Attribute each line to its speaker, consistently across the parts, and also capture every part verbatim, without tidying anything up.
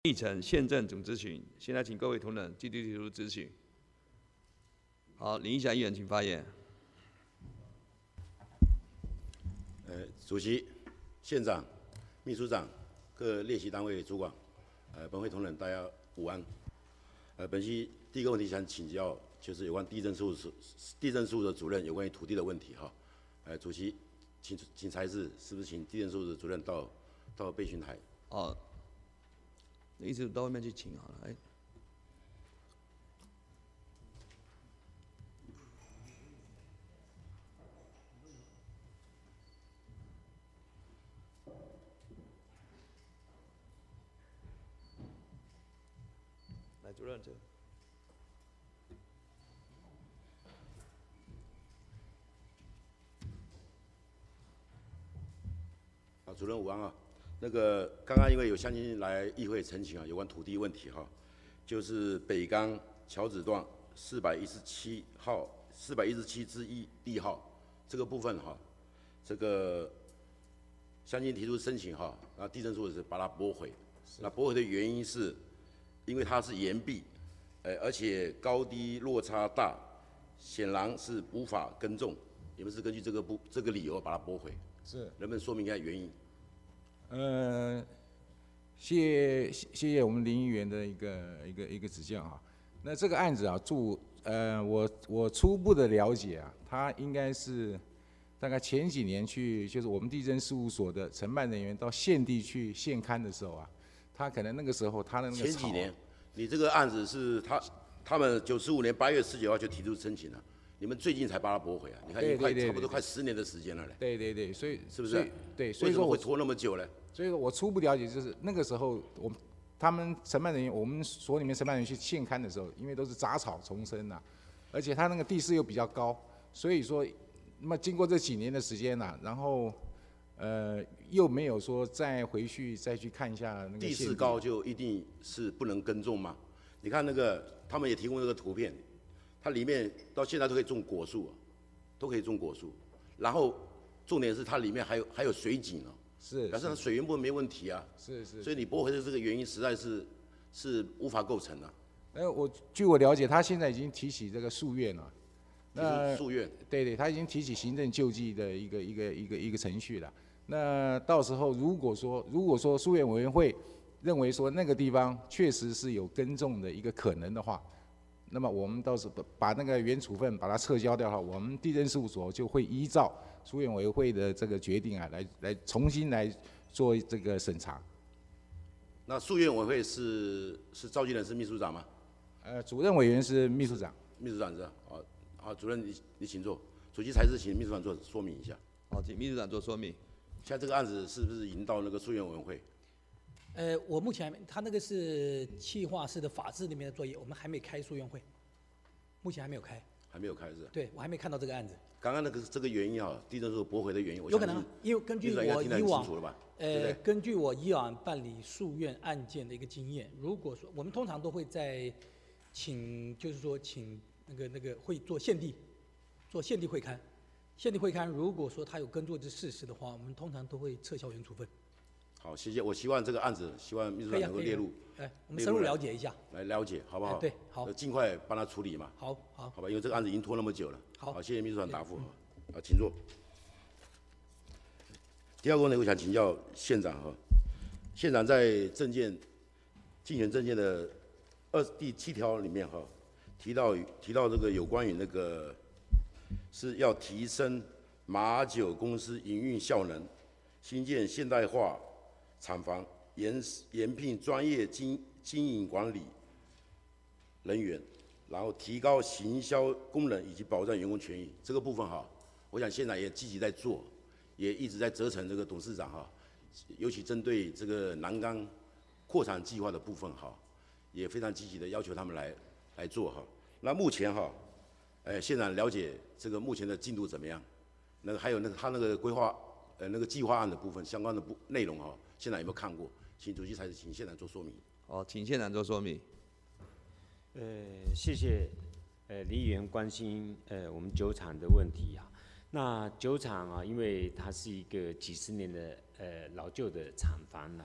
Speaker 1: 议程宪政总咨询，现在请各位同仁积极提出咨询。好，林义祥议员，请发言。
Speaker 2: 呃，主席、县长、秘书长、各列席单位主管，呃，本会同仁大家午安。呃，本期第一个问题想请教，就是有关地政事务所、地政事务的主任有关于土地的问题哈。呃，主席，请请裁示，是不是请地政事务的主任到到备询台？
Speaker 1: 哦，你一直到外面去请好了，哎。来，主任这。
Speaker 2: 好，主任午安啊。那个刚刚因为有乡亲来议会陈情啊，有关土地问题哈，就是北港桥子段四百一十七号、四百一十七之一地号这个部分哈，这个乡亲提出申请哈，那地政处是把它驳回。那驳回的原因是，因为它是岩壁，呃，而且高低落差大，显然是无法耕种。你们是根据这个不这个理由把它驳回？
Speaker 3: 是。
Speaker 2: 能不能说明一下原因？
Speaker 3: 呃，谢谢谢谢我们林议员的一个一个一个指教啊。那这个案子啊，注呃我我初步的了解啊，他应该是大概前几年去，就是我们地政事务所的承办人员到县地去现勘的时候啊，他可能那个时候他的那个
Speaker 2: 前几年，你这个案子是他他们九十五年八月十九号就提出申请了。你们最近才把它驳回啊？你看，已经快差不多快十年的时间了嘞。
Speaker 3: 对对对，所以
Speaker 2: 是不是？
Speaker 3: 对，所以说
Speaker 2: 我会拖那么久嘞？
Speaker 3: 所以说我初步了解就是那个时候，我们他们承办人员，我们所里面承办人员去现勘的时候，因为都是杂草丛生呐、啊，而且它那个地势又比较高，所以说，那么经过这几年的时间呐、啊，然后呃又没有说再回去再去看一下那个
Speaker 2: 地势高就一定是不能耕种吗？你看那个他们也提供这个图片。它里面到现在都可以种果树啊，都可以种果树。然后重点是它里面还有还有水井哦，
Speaker 3: 是，
Speaker 2: 表示它水源部分没问题啊。
Speaker 3: 是是。
Speaker 2: 所以你驳回的这个原因实在是是无法构成的、啊。
Speaker 3: 呃，我据我了解，他现在已经提起这个诉愿了。
Speaker 2: 那诉愿。
Speaker 3: 对对，他已经提起行政救济的一个一个一个一个程序了。那到时候如果说如果说诉愿委员会认为说那个地方确实是有耕种的一个可能的话，那么我们到时候把那个原处分把它撤销掉的话，我们地政事务所就会依照诉愿委员会的这个决定啊，来来重新来做这个审查。
Speaker 2: 那诉愿委员会是是召集人是秘书长吗？
Speaker 3: 呃，主任委员是秘书长。
Speaker 2: 秘书长是吧？好，好，主任你你请坐。主席才是请秘书长做说明一下。
Speaker 1: 好，请秘书长做说明。
Speaker 2: 现在这个案子是不是已经到那个诉愿委员会？
Speaker 4: 呃，我目前他那个是企划室的法制里面的作业，我们还没开诉愿会，目前还没有开。
Speaker 2: 还没有开是？
Speaker 4: 对，我还没看到这个案子。
Speaker 2: 刚刚那个这个原因啊，地政处驳回的原因，我
Speaker 4: 有可能，因为根据我以往，呃，根据我以往办理诉愿案件的一个经验，如果说我们通常都会在请，就是说请那个那个会做县地，做县地会勘，县地会勘，如果说他有耕作之事实的话，我们通常都会撤销原处分。
Speaker 2: 好，谢谢。我希望这个案子，希望秘书长能够列入，
Speaker 4: 哎，我们深入了解一下，
Speaker 2: 来了解，好不好？
Speaker 4: 对，好，
Speaker 2: 尽快帮他处理嘛。
Speaker 4: 好，好，
Speaker 2: 好吧，因为这个案子已经拖那么久了。
Speaker 4: 好，
Speaker 2: 好，谢谢秘书长答复。好，请坐。第二个问题，我想请教县长哈，县长在政见竞选政见的二第七条里面哈，提到提到这个有关于那个是要提升马酒公司营运效能，新建现代化厂房，研研聘专业经经营管理人员，然后提高行销功能以及保障员工权益。这个部分哈，我想县长也积极在做，也一直在责成这个董事长哈，尤其针对这个南港扩产计划的部分哈，也非常积极的要求他们来来做哈。那目前哈，哎，县长了解这个目前的进度怎么样？那个还有那个他那个规划呃那个计划案的部分相关的部内容哈。县长有没有看过？请主席才是请县长做说明。
Speaker 1: 好，请县长做说明。
Speaker 5: 呃，谢谢呃李议员关心呃我们酒厂的问题啊。那酒厂啊，因为它是一个几十年的呃老旧的厂房啦、啊，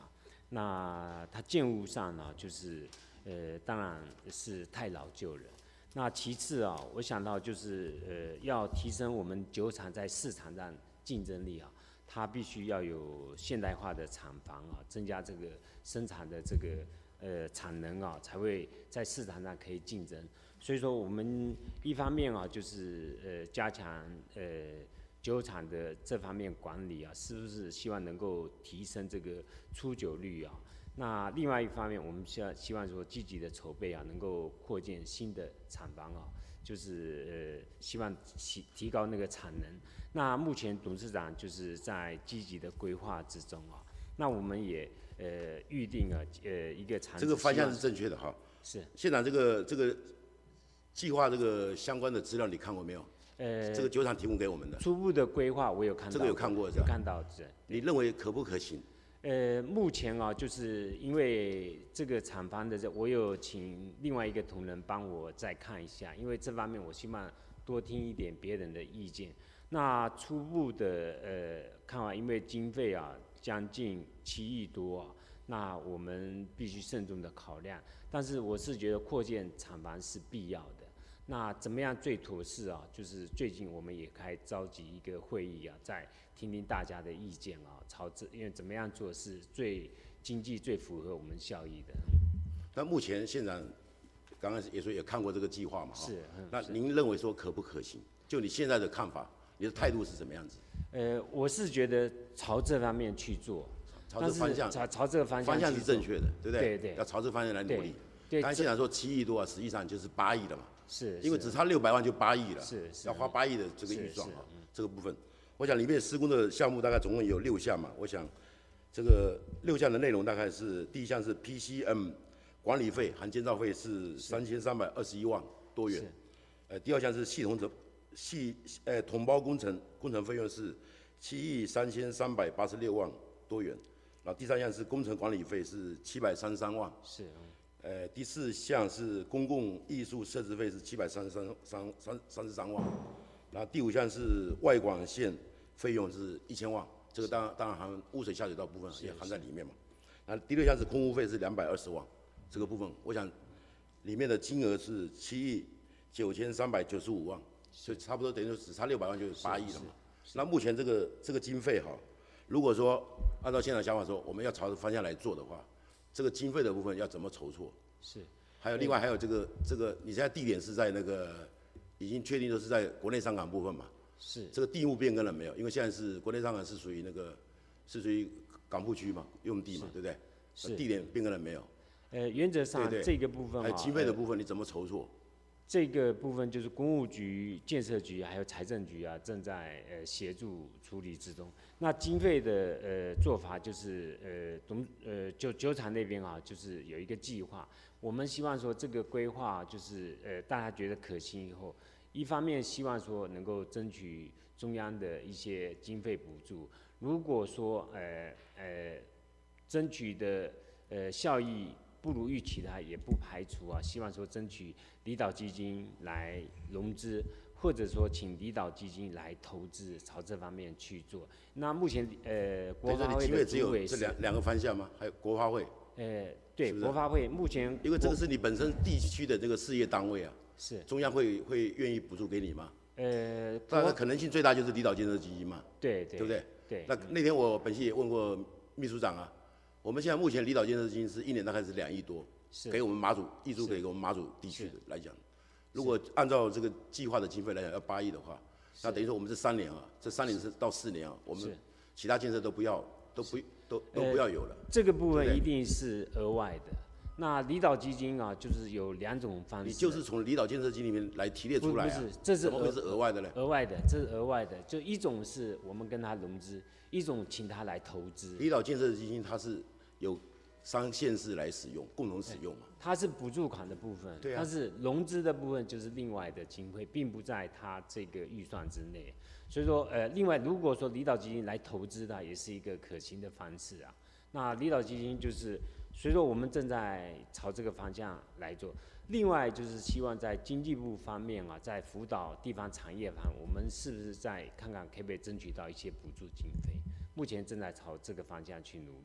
Speaker 5: 那它建物上呢，就是呃，当然是太老旧了。那其次啊，我想到就是呃，要提升我们酒厂在市场上竞争力啊，它必须要有现代化的厂房啊，增加这个生产的这个呃产能啊，才会在市场上可以竞争。所以说，我们一方面啊，就是呃加强呃酒厂的这方面管理啊，是不是希望能够提升这个出酒率啊？那另外一方面，我们希望希望说积极的筹备啊，能够扩建新的厂房啊，就是呃希望提提高那个产能。那目前董事长就是在积极的规划之中啊。那我们也呃预定了呃一个厂
Speaker 2: 这个方向是正确的哈。
Speaker 5: 是。
Speaker 2: 县长，这个这个计划这个相关的资料你看过没有？呃，这个酒厂提供给我们的
Speaker 5: 初步的规划我有看到，
Speaker 2: 这个有看过是吧？
Speaker 5: 有看到是。
Speaker 2: 你认为可不可行？
Speaker 5: 呃，目前啊，就是因为这个厂房的这，我有请另外一个同仁帮我再看一下，因为这方面我希望多听一点别人的意见。那初步的呃看法，因为经费啊将近七亿多啊，那我们必须慎重的考量。但是我是觉得扩建厂房是必要的。那怎么样最妥适啊？就是最近我们也开召集一个会议啊，再听听大家的意见啊，朝这因为怎么样做是最经济、最符合我们效益的。
Speaker 2: 那目前县长刚刚也说也看过这个计划嘛，
Speaker 5: 是。嗯、
Speaker 2: 那您认为说可不可行？就你现在的看法，你的态度是什么样子？
Speaker 5: 呃，我是觉得朝这方面去做，
Speaker 2: 朝这个方向，
Speaker 5: 朝朝这个方向，
Speaker 2: 方向是正确的，对不对？
Speaker 5: 对对。
Speaker 2: 要朝这个方向来努力。
Speaker 5: 对。
Speaker 2: 刚才县长说七亿多啊，实际上就是八亿了嘛。
Speaker 5: 是。
Speaker 2: 因为只差六百万就八亿了。
Speaker 5: 是是。
Speaker 2: 要花八亿的这个预算啊，这个部分，我想里面施工的项目大概总共有六项嘛，我想这个六项的内容大概是第一项是 P C M 管理费含建造费是三千三百二十一万多元，呃，第二项是系统整系呃统包工程工程费用是七亿三千三百八十六万多元，然后第三项是工程管理费是七百三十三万，
Speaker 5: 是，
Speaker 2: 呃，第四项是公共艺术设置费是七百三十三三三三十三万，然后第五项是外管线费用是一千万，这个当然当然含污水下水道部分也含在里面嘛，然后第六项是空污费是两百二十万，这个部分我想里面的金额是七亿九千三百九十五万，所以差不多等于说只差六百万就是八亿了嘛。那目前这个这个经费哈，如果说按照现在想法说，我们要朝着方向来做的话，这个经费的部分要怎么筹措？
Speaker 5: 是。
Speaker 2: 还有另外还有这个这个，你现在地点是在那个已经确定都是在国内商港部分嘛？
Speaker 5: 是。这
Speaker 2: 个地目变更了没有？因为现在是国内商港是属于那个是属于港埠区嘛，用地嘛，对不对？
Speaker 5: 是。
Speaker 2: 地点变更了没有？
Speaker 5: 呃，原则上这个部分
Speaker 2: 还有经费的部分你怎么筹措？
Speaker 5: 这个部分就是公务局、建设局还有财政局啊，正在呃协助处理之中。那经费的呃做法就是呃董呃酒酒厂那边啊，就是有一个计划。我们希望说这个规划就是呃大家觉得可行以后，一方面希望说能够争取中央的一些经费补助。如果说呃呃争取的呃效益不如预期的，也不排除啊，希望说争取离岛基金来融资，或者说请离岛基金来投资，朝这方面去做。那目前呃国发会的主委
Speaker 2: 是这两两个方向吗？还有国发会？
Speaker 5: 呃，对，国发会目前
Speaker 2: 因为这个是你本身地区的这个事业单位啊，
Speaker 5: 是
Speaker 2: 中央会会愿意补助给你吗？
Speaker 5: 呃，
Speaker 2: 当然可能性最大就是离岛建设基金嘛，
Speaker 5: 对对，
Speaker 2: 对不对？
Speaker 5: 对。
Speaker 2: 那那天我本席也问过秘书长啊。我们现在目前离岛建设基金是一年大概是两亿多，给我们马祖挹注给我们马祖地区的来讲，如果按照这个计划的经费来讲要八亿的话，那等于说我们这三年啊，这三年是到四年啊，我们其他建设都不要，都不都都不要有了。
Speaker 5: 呃、这个部分一定是额外的。那离岛基金啊，就是有两种方式。
Speaker 2: 你就是从离岛建设基金里面来提炼出来、啊、
Speaker 5: 不是，这是
Speaker 2: 怎么会是额外的呢？
Speaker 5: 额外的，这是额外的。就一种是我们跟他融资，一种请他来投资。
Speaker 2: 离岛建设基金它是有商县市来使用，共同使用嘛。
Speaker 5: 它是补助款的部分，
Speaker 2: 对啊。
Speaker 5: 它是融资的部分就是另外的经费，并不在它这个预算之内。所以说，呃，另外如果说离岛基金来投资的，也是一个可行的方式啊。那离岛基金就是，所以说我们正在朝这个方向来做。另外就是希望在经济部方面啊，在辅导地方产业方，我们是不是再看看可不可以争取到一些补助经费？目前正在朝这个方向去努力。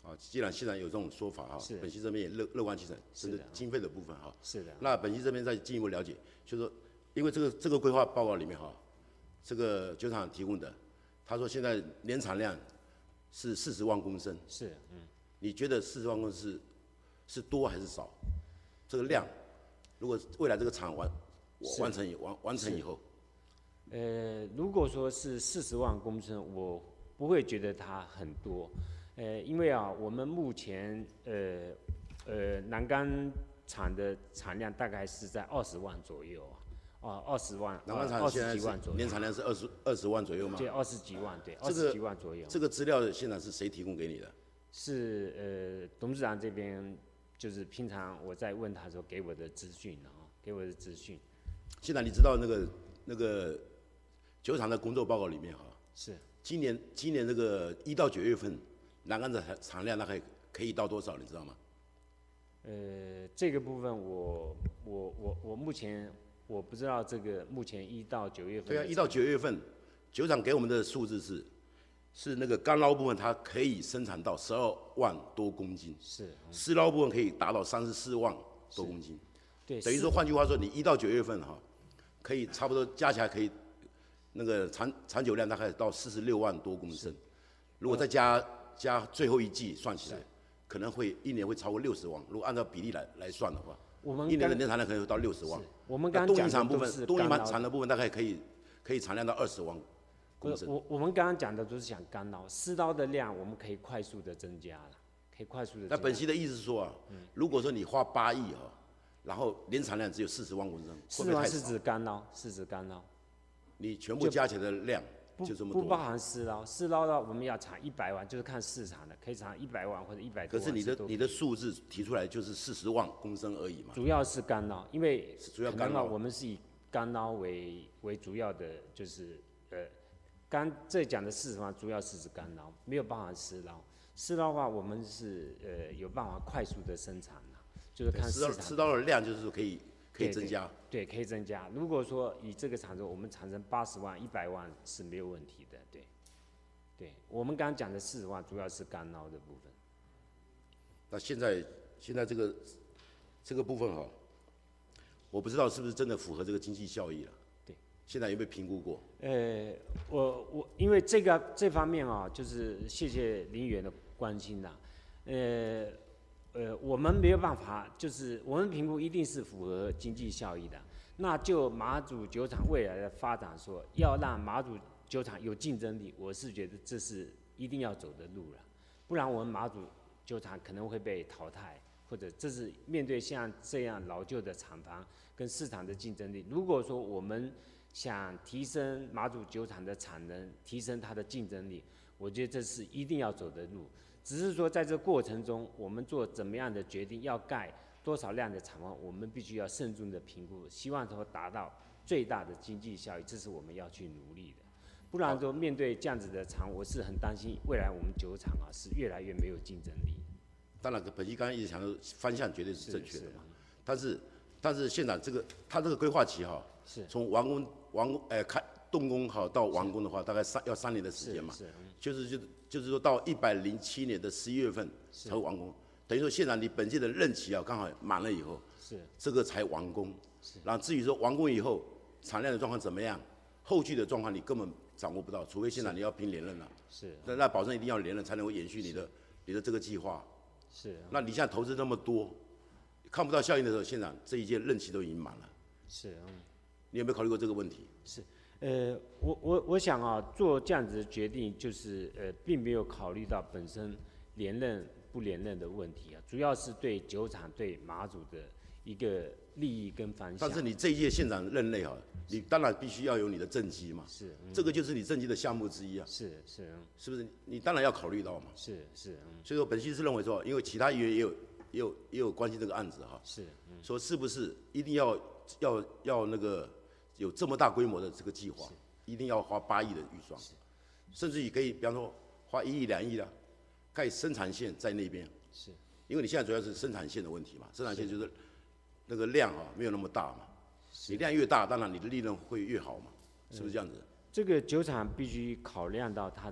Speaker 2: 啊，既然现在有这种说法哈，本溪这边也乐乐观其成，这个经费的部分哈。
Speaker 5: 是的。
Speaker 2: 那本溪这边再进一步了解，就是说，因为这个这个规划报告里面哈，这个酒厂提供的，他说现在年产量是四十万公升。
Speaker 5: 是，嗯。
Speaker 2: 你觉得四十万公升是是多还是少？这个量，如果未来这个厂完完成以完完成以后，
Speaker 5: 呃，如果说是四十万公升，我不会觉得它很多。呃，因为啊，我们目前呃呃南竿厂的产量大概是在二十万左右啊，哦，二十万，
Speaker 2: 南竿厂现在年产量是二十二十万左右吗？
Speaker 5: 对，二十几万，对，二十几万左右。
Speaker 2: 这个资料现在是谁提供给你的？
Speaker 5: 是呃董事长这边，就是平常我在问他的时候给我的资讯啊，给我的资讯。
Speaker 2: 现在你知道那个那个酒厂的工作报告里面哈，
Speaker 5: 是
Speaker 2: 今年今年这个一到九月份。南竿的产量大概可以到多少？你知道吗？
Speaker 5: 呃，这个部分我我我我目前我不知道这个目前一到九月份。
Speaker 2: 对啊，一到九月份，酒厂给我们的数字是，是那个干捞部分它可以生产到十二万多公斤，
Speaker 5: 是。
Speaker 2: 嗯、湿捞部分可以达到三十四万多公斤。
Speaker 5: 对。
Speaker 2: 等于说，换句话说，你一到九月份哈，可以差不多加起来可以，那个产产酒量大概到四十六万多公升，如果再加。加最后一季算起来，可能会一年会超过六十万。如果按照比例来来算的话，
Speaker 5: 我们
Speaker 2: 一年的年产量可能会到六十万。
Speaker 5: 我们刚
Speaker 2: 刚讲的部分，东营产的部分大概可以可以产量到二十万公升。
Speaker 5: 我我们刚刚讲的都是讲干捞，湿捞的量我们可以快速的增加了，可以快速的。
Speaker 2: 那本溪的意思是说啊，嗯、如果说你花八亿哈，然后年产量只有四十万公升，
Speaker 5: 四十万是指干捞，是指干捞，
Speaker 2: 你全部加起来的量。就这么多，
Speaker 5: 不包含湿捞，湿捞的我们要产一百万，就是看市场的，可以产一百万或者一百多万。
Speaker 2: 可是你的你的数字提出来就是四十万公升而已嘛。
Speaker 5: 主要是干捞，因为
Speaker 2: 主要干捞，
Speaker 5: 我们是以干捞为为主要的，就是呃干这讲的四十万主要是指干捞，没有包含湿捞。湿捞的话，我们是呃有办法快速的生产的，就是看市场。
Speaker 2: 湿捞的量就是可以。可以增加
Speaker 5: 对，对，可以增加。如果说以这个产值，我们产生八十万、一百万是没有问题的，对。对，我们刚刚讲的四十万主要是干捞的部分。
Speaker 2: 那现在现在这个这个部分哈，我不知道是不是真的符合这个经济效益了。
Speaker 5: 对。
Speaker 2: 现在有没有评估过？
Speaker 5: 呃，我我因为这个这方面啊，就是谢谢林议员的关心啦，呃。呃，我们没有办法，就是我们评估一定是符合经济效益的。那就马祖酒厂未来的发展说，要让马祖酒厂有竞争力，我是觉得这是一定要走的路了。不然我们马祖酒厂可能会被淘汰，或者这是面对像这样老旧的厂房跟市场的竞争力。如果说我们想提升马祖酒厂的产能，提升它的竞争力，我觉得这是一定要走的路。只是说，在这过程中，我们做怎么样的决定，要盖多少量的厂房，我们必须要慎重的评估，希望说达到最大的经济效益，这是我们要去努力的。不然说面对这样子的厂，我是很担心未来我们酒厂啊是越来越没有竞争力。
Speaker 2: 当然，本溪刚刚一直强调方向绝对是正确的嘛，但是但是县长这个他这个规划期哈，
Speaker 5: 是
Speaker 2: 从完工完工哎开动工好到完工的话，大概三要三年的时间嘛，
Speaker 5: 是是
Speaker 2: 就是就就是说到一百零七年的十一月份才会完工，等于说县长你本届的任期啊刚好满了以后，
Speaker 5: 是
Speaker 2: 这个才完工，然后至于说完工以后产量的状况怎么样，后续的状况你根本掌握不到，除非县长你要拼连任了，
Speaker 5: 是，
Speaker 2: 那那保证一定要连任才能够延续你的你的这个计划，
Speaker 5: 是，
Speaker 2: 那你现在投资那么多，看不到效应的时候，县长这一届任期都已经满了，
Speaker 5: 是，嗯，
Speaker 2: 你有没有考虑过这个问题？
Speaker 5: 是。呃，我我我想啊，做这样子的决定，就是呃，并没有考虑到本身连任不连任的问题啊，主要是对酒厂、对马祖的一个利益跟方向。
Speaker 2: 但是你这一届县长任内啊，你当然必须要有你的政绩嘛，
Speaker 5: 是，嗯、
Speaker 2: 这个就是你政绩的项目之一啊，
Speaker 5: 是是，嗯、
Speaker 2: 是不是？你当然要考虑到嘛，
Speaker 5: 是是，嗯、
Speaker 2: 所以说本溪是认为说，因为其他议员也有也有也有关心这个案子哈，
Speaker 5: 是，嗯、
Speaker 2: 说是不是一定要要要那个。有这么大规模的这个计划，一定要花八亿的预算，甚至于可以，比方说花一亿、两亿的盖生产线在那边。
Speaker 5: 是，
Speaker 2: 因为你现在主要是生产线的问题嘛，生产线就是那个量啊没有那么大嘛，你量越大，当然你的利润会越好嘛，是不是这样子？
Speaker 5: 这个酒厂必须考量到它的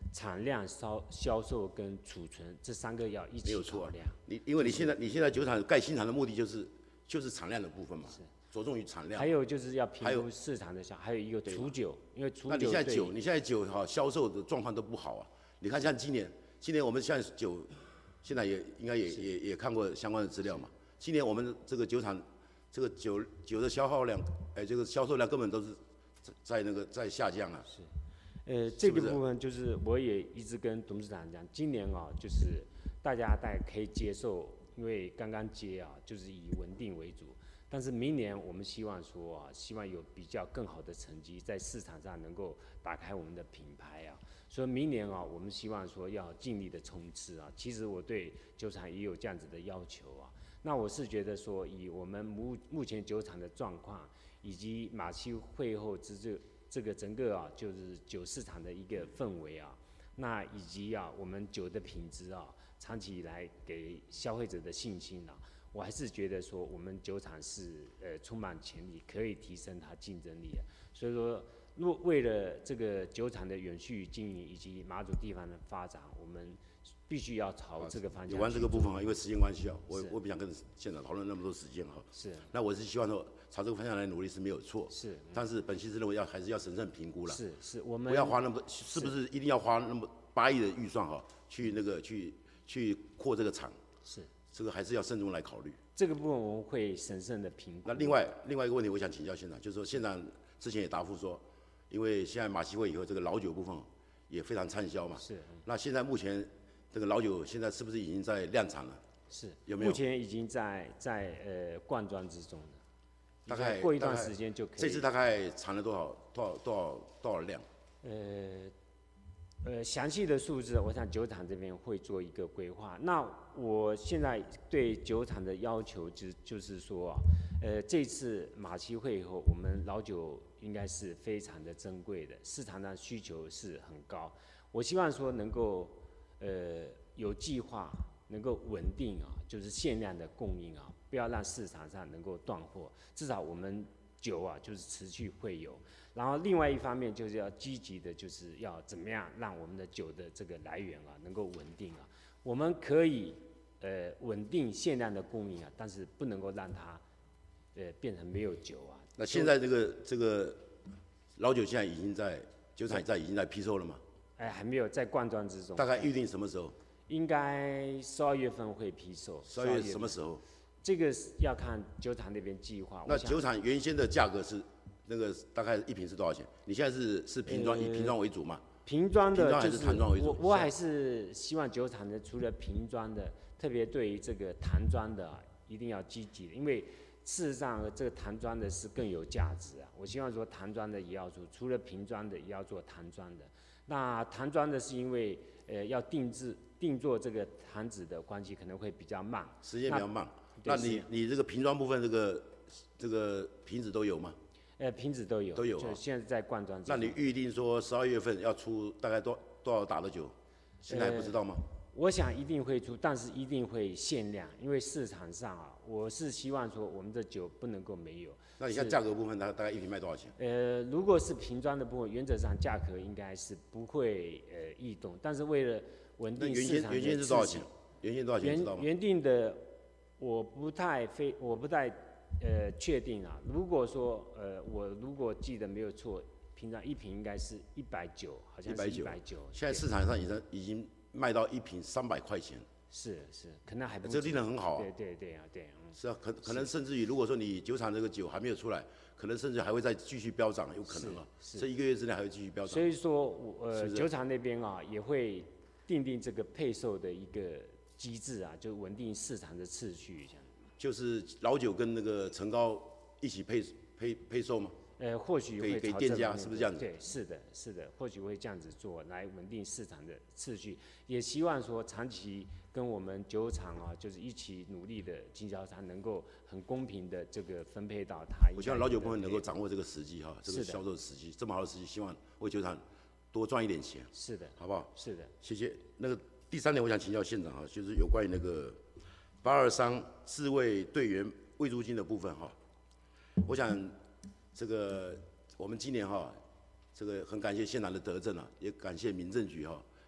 Speaker 5: 产量、销销售跟储存这三个要一起考量。
Speaker 2: 你因为你现在你现在酒厂盖新厂的目的就是就是产量的部分嘛，着重于产量。
Speaker 5: 还有就是要评估市场的销，还有一个储酒，因为储酒。
Speaker 2: 那你现在酒，你现在酒哈销售的状况都不好啊。你看像今年，今年我们现在酒，现在也应该也也也看过相关的资料嘛。今年我们这个酒厂，这个酒酒的消耗量，哎，这个销售量根本都是在在那个在下降啊。
Speaker 5: 是，呃，这个部分就是我也一直跟董事长讲，今年啊，就是大家大概可以接受，因为刚刚接啊，就是以稳定为主。但是明年我们希望说啊，希望有比较更好的成绩，在市场上能够打开我们的品牌啊。所以明年啊，我们希望说要尽力的冲刺啊。其实我对酒厂也有这样子的要求啊。那我是觉得说，以我们目目前酒厂的状况，以及马西会后之这这个整个啊，就是酒市场的一个氛围啊，那以及啊我们酒的品质啊，长期以来给消费者的信心啊，我还是觉得说我们酒厂是呃充满潜力，可以提升它竞争力的。所以说，若为了这个酒厂的永续经营以及马祖地方的发展，我们必须要朝这个方向。
Speaker 2: 有关这个部分啊，因为时间关系啊，我我不想跟县长讨论那么多时间哈。
Speaker 5: 是。
Speaker 2: 那我是希望说朝这个方向来努力是没有错。
Speaker 5: 是。
Speaker 2: 但是本期是认为要还是要审慎评估了。
Speaker 5: 是是，我们
Speaker 2: 不要花那么，是不是一定要花那么八亿的预算哈，去那个去去扩这个厂？
Speaker 5: 是。
Speaker 2: 这个还是要慎重来考虑。
Speaker 5: 这个部分我们会审慎的评估。
Speaker 2: 那另外另外一个问题，我想请教县长，就是说县长之前也答复说，因为现在马习会以后这个老酒部分也非常畅销嘛。
Speaker 5: 是。
Speaker 2: 那现在目前这个老酒现在是不是已经在量产了？
Speaker 5: 是。
Speaker 2: 有没有？
Speaker 5: 目前已经在在呃灌装之中了。
Speaker 2: 大概
Speaker 5: 过一段时间就可以。
Speaker 2: 这次大概产了多少多少多少多少量？
Speaker 5: 呃。呃，详细的数字，我想酒厂这边会做一个规划。那我现在对酒厂的要求就就是说啊，呃，这次马习会以后，我们老酒应该是非常的珍贵的，市场上需求是很高。我希望说能够呃有计划，能够稳定啊，就是限量的供应啊，不要让市场上能够断货，至少我们酒啊就是持续会有。然后另外一方面就是要积极的，就是要怎么样让我们的酒的这个来源啊能够稳定啊。我们可以呃稳定限量的供应啊，但是不能够让它呃变成没有酒啊。
Speaker 2: 那现在这个这个老酒现在已经在酒厂在已经在批售了吗？
Speaker 5: 哎，还没有在灌装之中。
Speaker 2: 大概预定什么时候？
Speaker 5: 应该十二月份会批售。
Speaker 2: 十二月什么时候？
Speaker 5: 这个要看酒厂那边计划。
Speaker 2: 那酒厂原先的价格是？那个大概一瓶是多少钱？你现在是是瓶装，以瓶装为主吗？
Speaker 5: 瓶装的
Speaker 2: 还是坛装为主？
Speaker 5: 我我还是希望酒厂的除了瓶装的，特别对于这个坛装的一定要积极的，因为事实上这个坛装的是更有价值啊。我希望说坛装的也要做，除了瓶装的也要做坛装的。那坛装的是因为呃要定制定做这个坛子的关系，可能会比较慢，
Speaker 2: 时间比较慢。那你你这个瓶装部分这个这个瓶子都有吗？
Speaker 5: 呃，瓶子都有，
Speaker 2: 都有、
Speaker 5: 啊，就现在在灌装。
Speaker 2: 那你预定说十二月份要出大概多多少打的酒，现在还不知道吗？
Speaker 5: 呃、我想一定会出，但是一定会限量，因为市场上啊，我是希望说我们的酒不能够没有。
Speaker 2: 那你看价格部分，大大概一瓶卖多少钱？
Speaker 5: 呃，如果是瓶装的部分，原则上价格应该是不会呃异动，但是为了稳定市场的，
Speaker 2: 原先原先是多少钱？原先多少钱？知道吗？
Speaker 5: 原原定的，我不太非我不太。呃，确定啊。如果说呃，我如果记得没有错，平常一瓶应该是一百九，好像是一百九。
Speaker 2: 现在市场上已经已经卖到一瓶三百块钱。
Speaker 5: 是是，可能还不。
Speaker 2: 这个利润很好啊。
Speaker 5: 对对对啊，对。嗯、
Speaker 2: 是啊，可可能甚至于，如果说你酒厂这个酒还没有出来，可能甚至还会再继续飙涨，有可能啊。这一个月之内还会继续飙涨。
Speaker 5: 所以说，我呃，酒厂那边啊，也会定定这个配售的一个机制啊，就稳定市场的秩序这样。
Speaker 2: 就是老酒跟那个陈高一起配配配售吗？
Speaker 5: 呃，或许会
Speaker 2: 给店家是不是这样子？
Speaker 5: 对，是的，是的，或许会这样子做来稳定市场的秩序，也希望说长期跟我们酒厂啊，就是一起努力的经销商能够很公平的这个分配到它。
Speaker 2: 我希望老酒部分能够掌握这个时机哈，这个销售时机这么好的时机，希望为酒厂多赚一点钱。
Speaker 5: 是的，
Speaker 2: 好不好？
Speaker 5: 是的，
Speaker 2: 谢谢。那个第三点，我想请教县长哈，就是有关于那个八二三自卫队员慰助金的部分哈，我想这个我们今年哈，这个很感谢县长的德政啊，也感谢民政局哈，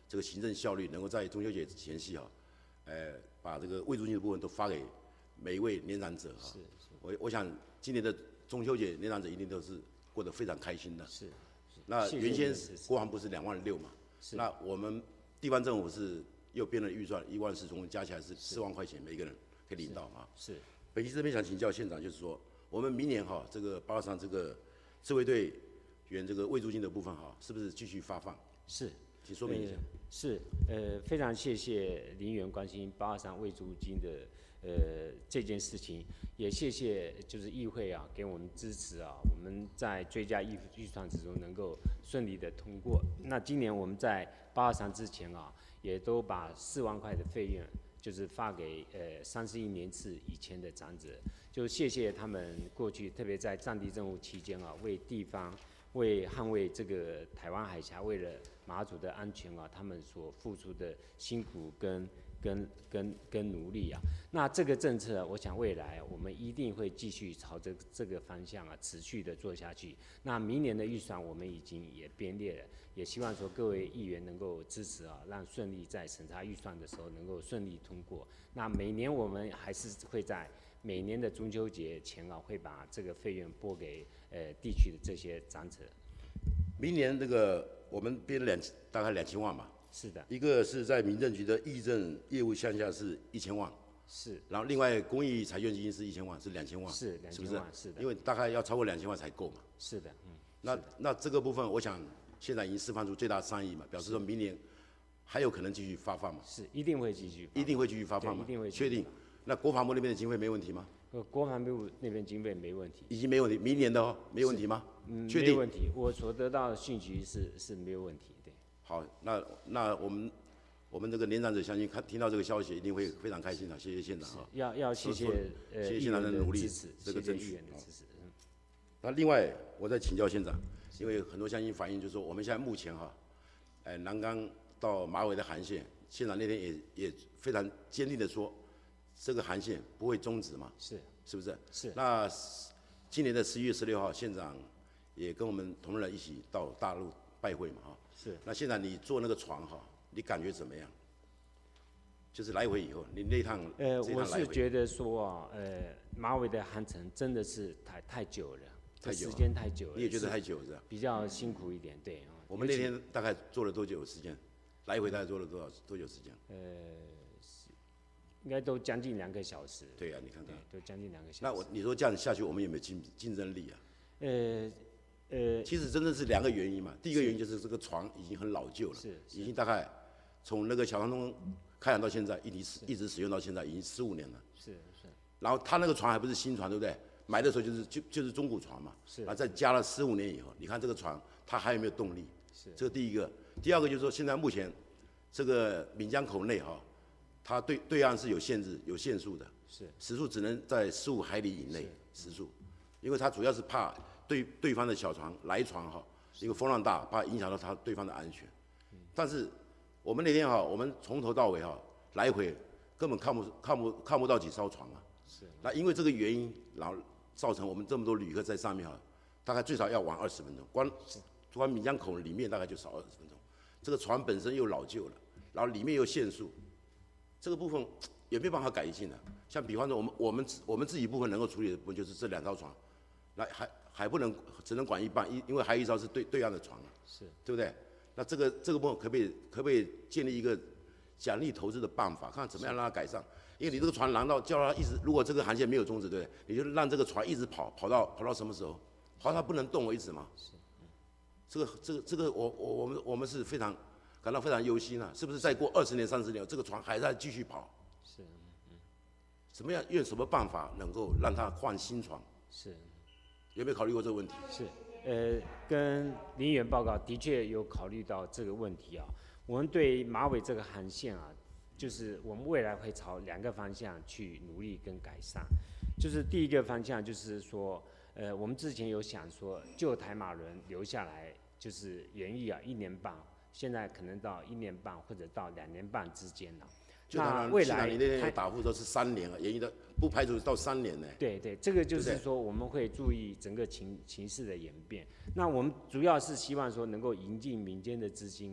Speaker 2: 这个行政效率能够在中秋节前夕哈，呃，把这个未租金的部分都发给每一位年长者哈。我我想今年的中秋节年长者一定都是过得非常开心的。
Speaker 5: 是。
Speaker 2: 那原先国防部是两万六嘛，那我们地方政府是又编了预算一万四，总共加起来是四万块钱，每个人可以领到啊。
Speaker 5: 是。
Speaker 2: 北基这边想请教县长，就是说我们明年哈这个八二三这个自卫队员这个未租金的部分哈，是不是继续发放？
Speaker 5: 是。
Speaker 2: 请说明一下。
Speaker 5: 呃、是，呃，非常谢谢林议员关心八二三未租金的呃这件事情，也谢谢就是议会啊给我们支持啊，我们在追加预预算之中能够顺利的通过。那今年我们在八二三之前啊，也都把四万块的费用就是发给呃三十一年次以前的长者，就谢谢他们过去特别在战地任务期间啊，为地方。为捍卫这个台湾海峡，为了马祖的安全啊，他们所付出的辛苦跟跟跟跟努力啊，那这个政策，我想未来我们一定会继续朝着这个方向啊，持续的做下去。那明年的预算我们已经也编列了，也希望说各位议员能够支持啊，让顺利在审查预算的时候能够顺利通过。那每年我们还是会在每年的中秋节前啊，会把这个费用拨给呃地区的这些长者。
Speaker 2: 明年这个我们编两大概两千万吧。
Speaker 5: 是的。
Speaker 2: 一个是在民政局的议政业务项下是一千万。
Speaker 5: 是。然
Speaker 2: 后另外公益财券基金是一千万，是两千万。
Speaker 5: 是两千万，是的。
Speaker 2: 因为大概要超过两千万才够嘛。
Speaker 5: 是的，嗯。
Speaker 2: 那那这个部分，我想现在已经释放出最大善意嘛，表示说明年还有可能继续发放嘛。
Speaker 5: 是，一定会继续。
Speaker 2: 一定会继续发放嘛？
Speaker 5: 一定会。
Speaker 2: 确定？那国防部那边的经费没问题吗？
Speaker 5: 呃，国防部那边经费没问题。
Speaker 2: 已经没问题，明年的哦，没问题吗？
Speaker 5: 嗯，
Speaker 2: 确定？
Speaker 5: 没问题。我所得到的讯息是是没有问题，对。
Speaker 2: 好，那那我们我们这个年长者相信看听到这个消息一定会非常开心的，谢谢县长啊。
Speaker 5: 要要谢谢呃
Speaker 2: 谢谢县长的努力，
Speaker 5: 这个争取的支持。嗯。
Speaker 2: 那另外我再请教县长，因为很多乡亲反映就是说我们现在目前哈，哎南竿到马尾的航线，县长那天也也非常坚定的说。这个航线不会终止嘛？
Speaker 5: 是，
Speaker 2: 是不是？
Speaker 5: 是。
Speaker 2: 那今年的十一月十六号，县长也跟我们同仁一起到大陆拜会嘛，哈。
Speaker 5: 是。
Speaker 2: 那县长你坐那个船哈，你感觉怎么样？就是来回以后，你那趟
Speaker 5: 呃，我是觉得说啊，呃，马尾的航程真的是太太久了，
Speaker 2: 太久，
Speaker 5: 时间太久了。
Speaker 2: 你也觉得太久是吧？
Speaker 5: 比较辛苦一点，对。
Speaker 2: 我们那天大概坐了多久时间？来回大概坐了多少多久时间？
Speaker 5: 呃。应该都将近两个小时。
Speaker 2: 对呀、啊，你看看，
Speaker 5: 都将近两个小时。
Speaker 2: 那我你说这样下去，我们有没有竞竞争力啊？
Speaker 5: 呃呃，
Speaker 2: 其实真的是两个原因嘛。第一个原因就是这个船已经很老旧了，
Speaker 5: 是
Speaker 2: 已经大概从那个小长通开航到现在，一直一直使用到现在，已经十五年了。
Speaker 5: 是是。
Speaker 2: 然后他那个船还不是新船，对不对？买的时候就是就就是中古船嘛。
Speaker 5: 是。
Speaker 2: 然后再加了十五年以后，你看这个船它还有没有动力？
Speaker 5: 是。
Speaker 2: 这个第一个，第二个就是说，现在目前这个闽江口内哈。它对对岸是有限制、有限速的，
Speaker 5: 是
Speaker 2: 时速只能在十五海里以内时速，因为它主要是怕对对方的小船来船哈，因为风浪大，怕影响到他对方的安全。嗯、但是我们那天哈，我们从头到尾哈来回根本看不看不看不到几艘船啊。
Speaker 5: 是。
Speaker 2: 那因为这个原因，然后造成我们这么多旅客在上面哈，大概最少要玩二十分钟，光光闽江口里面大概就少二十分钟。这个船本身又老旧了，然后里面又限速。这个部分也没办法改进的、啊，像比方说我们我们我们自己部分能够处理的部分就是这两艘船，那还还不能只能管一半，因因为还有一艘是对对岸的船啊，
Speaker 5: 是，
Speaker 2: 对不对？那这个这个部分可不可以可不可以建立一个奖励投资的办法，看怎么样让它改善？因为你这个船难道叫它一直，如果这个航线没有终止，对不对？你就让这个船一直跑，跑到跑到什么时候？跑到它不能动为止嘛。是，这个这个这个我我我们我们是非常。感到非常忧心啊！是不是再过二十年、三十年，这个船还在继续跑？
Speaker 5: 是，嗯，
Speaker 2: 怎么样？用什么办法能够让它换新船？
Speaker 5: 是，
Speaker 2: 有没有考虑过这个问题？
Speaker 5: 是，呃，跟林议员报告，的确有考虑到这个问题啊。我们对马尾这个航线啊，就是我们未来会朝两个方向去努力跟改善。就是第一个方向就是说，呃，我们之前有想说，旧台马轮留下来，就是延役啊一年半。现在可能到一年半或者到两年半之间了。
Speaker 2: 那未来你那天答复都是三年啊，延役的不排除到三年呢。
Speaker 5: 对对，这个就是说我们会注意整个情情势的演变。那我们主要是希望说能够引进民间的资金啊，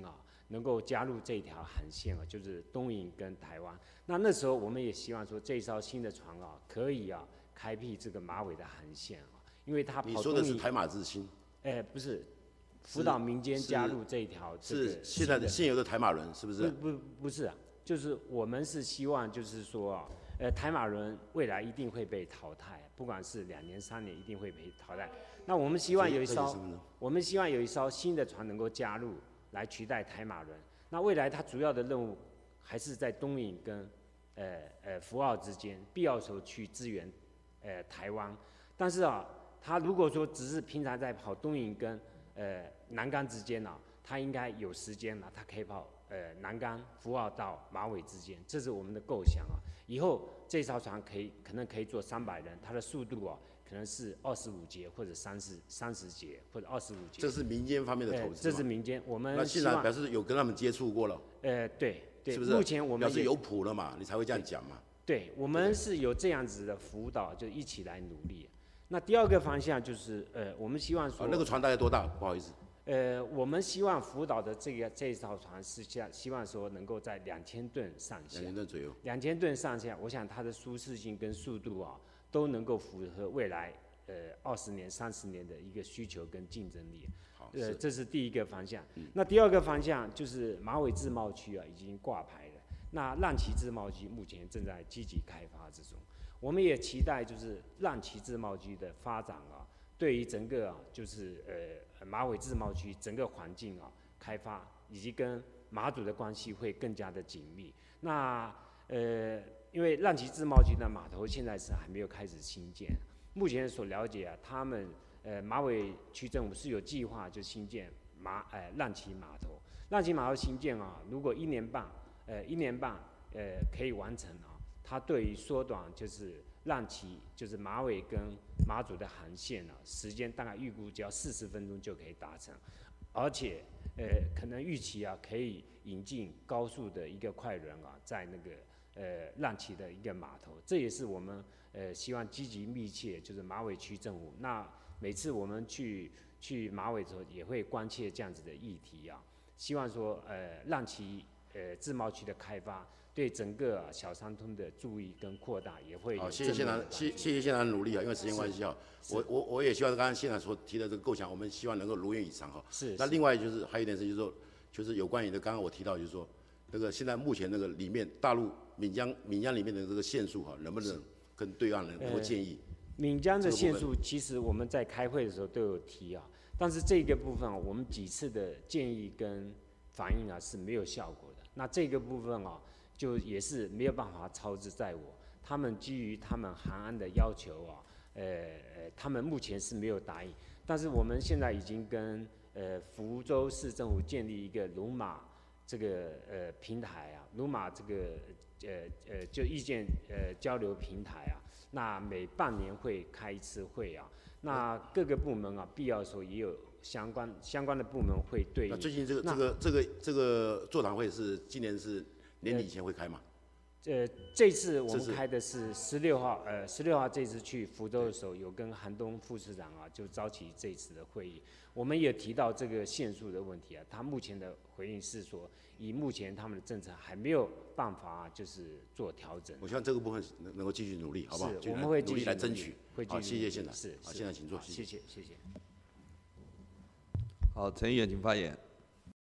Speaker 5: 能够加入这条航线啊，就是东引跟台湾。那那时候我们也希望说，这一艘新的船啊，可以啊开辟这个马尾的航线啊，因为它跑东引。
Speaker 2: 你说的是台马之星？
Speaker 5: 哎、欸，不是，辅导民间加入这一条、这个。
Speaker 2: 是现在的现有的台马轮是不是？
Speaker 5: 不不不是啊，就是我们是希望就是说啊，呃，台马轮未来一定会被淘汰，不管是两年三年一定会被淘汰。那我们希望有一艘，我们希望有一艘新的船能够加入，来取代台马轮。那未来它主要的任务还是在东引跟呃呃福澳之间，必要时候去支援呃台湾。但是啊，它如果说只是平常在跑东引跟呃南竿之间啊，它应该有时间了，它可以跑呃南竿福澳到马尾之间，这是我们的构想啊。以后这艘船可以可能可以坐三百人，它的速度啊。可能是二十五节或者三十三十节或者二十五节。
Speaker 2: 这是民间方面的投资、
Speaker 5: 呃。这是民间，我们
Speaker 2: 那现在表示有跟他们接触过了。
Speaker 5: 呃，对对，
Speaker 2: 是不是？
Speaker 5: 目前我们
Speaker 2: 表示有谱了嘛，你才会这样讲嘛。
Speaker 5: 对，我们是有这样子的辅导，就一起来努力。那第二个方向就是呃，我们希望说、
Speaker 2: 啊。那个船大概多大？不好意思。
Speaker 5: 呃，我们希望辅导的这个这一艘船是希希望说能够在两千吨上下。
Speaker 2: 两千吨左右。
Speaker 5: 两千吨上下，我想它的舒适性跟速度啊，都能够符合未来。呃，二十年、三十年的一个需求跟竞争力，呃，这是第一个方向。嗯、那第二个方向就是马尾自贸区啊，已经挂牌了。那浪旗自贸区目前正在积极开发之中。我们也期待就是浪旗自贸区的发展啊，对于整个啊，就是呃马尾自贸区整个环境啊开发，以及跟马祖的关系会更加的紧密。那呃，因为浪旗自贸区的码头现在是还没有开始兴建。目前所了解啊，他们呃马尾区政府是有计划就新建马呃浪旗码头。浪旗码头新建啊，如果一年半呃一年半呃可以完成啊，它对于缩短就是浪旗就是马尾跟马祖的航线啊，时间大概预估只要四十分钟就可以达成，而且呃可能预期啊可以引进高速的一个快轮啊，在那个呃浪旗的一个码头，这也是我们。呃，希望积极密切，就是马尾区政府。那每次我们去去马尾的时候，也会关切这样子的议题啊。希望说，呃，浪旗呃自贸区的开发，对整个、啊、小三通的注意跟扩大，也会有。好，
Speaker 2: 谢谢县长，谢谢谢县长的努力啊。因为时间关系啊，我我我也希望刚刚县长所提的这个构想，我们希望能够如愿以偿哈。
Speaker 5: 是。
Speaker 2: 那另外就是还有一点是，就是说，就是有关于的，刚刚我提到就是说，那个现在目前那个里面大陆闽江闽江里面的这个线数哈，能不能？跟对岸能够建议，
Speaker 5: 呃、闽江的线数其实我们在开会的时候都有提啊，但是这个部分我们几次的建议跟反应啊是没有效果的。那这个部分啊，就也是没有办法操之在我。他们基于他们航安的要求啊，呃呃，他们目前是没有答应。但是我们现在已经跟呃福州市政府建立一个龙马这个呃平台啊，龙马这个。呃呃，就意见呃交流平台啊，那每半年会开一次会啊，那各个部门啊，必要的时候也有相关相关的部门会对应。
Speaker 2: 那最近这个这个这个这个座谈会是今年是年底以前会开吗？
Speaker 5: 呃，这次我们开的是十六号，呃，十六号这次去福州的时候，有跟韩东副市长啊，就召集这次的会议。我们也提到这个限速的问题啊，他目前的回应是说，以目前他们的政策还没有办法、啊、就是做调整。
Speaker 2: 我希望这个部分能能够继续努力，好不好？
Speaker 5: 是，我们会
Speaker 2: 努力来争取。好，谢谢县长。
Speaker 5: 是，
Speaker 2: 好，现在请坐。
Speaker 5: 谢谢，谢谢。
Speaker 1: 好，陈议员请发言。